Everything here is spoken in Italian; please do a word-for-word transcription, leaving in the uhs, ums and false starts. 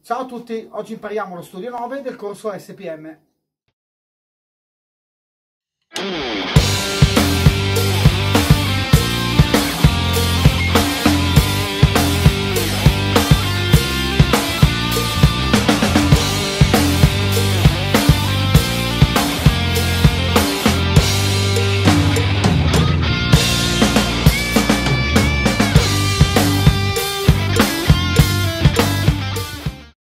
Ciao a tutti, oggi impariamo lo studio nove del corso S P M.